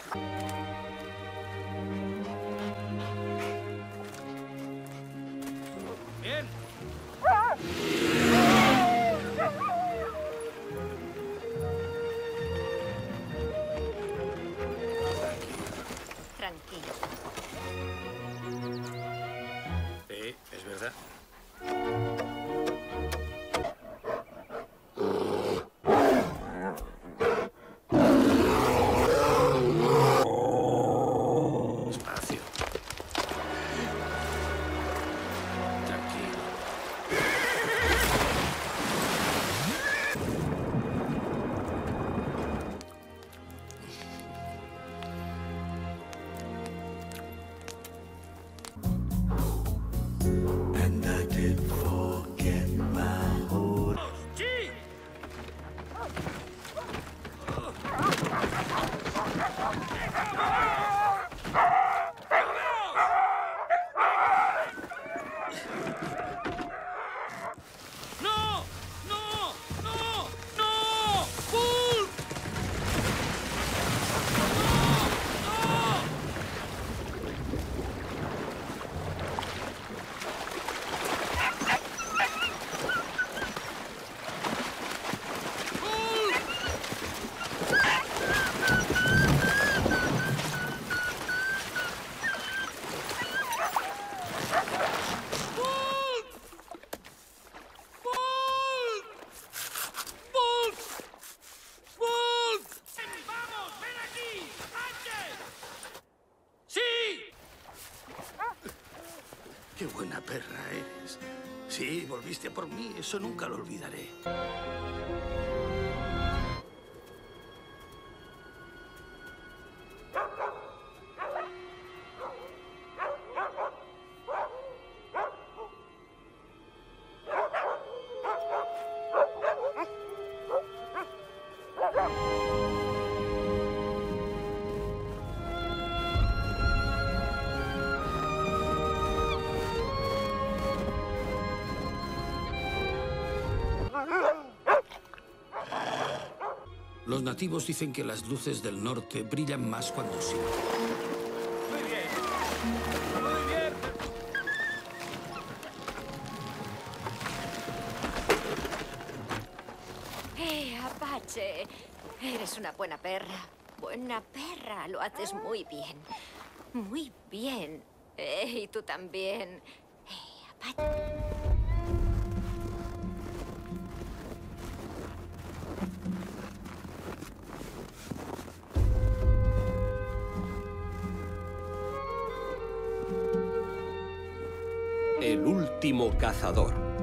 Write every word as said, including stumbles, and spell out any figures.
Bien. Tranquilo. Sí, es verdad. Despacio. Tranquilo. And I did forget my whole... ¡Sí! ¡No! ¡No! ¡No! ¡No! ¡Bull! ¡No! ¡No! ¡Vamos! ¡Ven aquí! ¡Antes! ¡Sí! ¡Qué buena perra eres! Sí, volviste por mí, eso nunca lo olvidaré. Los nativos dicen que las luces del norte brillan más cuando silban. Muy bien. Muy bien. Eh, Apache. Eres una buena perra. Buena perra. Lo haces muy bien. Muy bien. Eh, y tú también. Eh, Apache. El último cazador.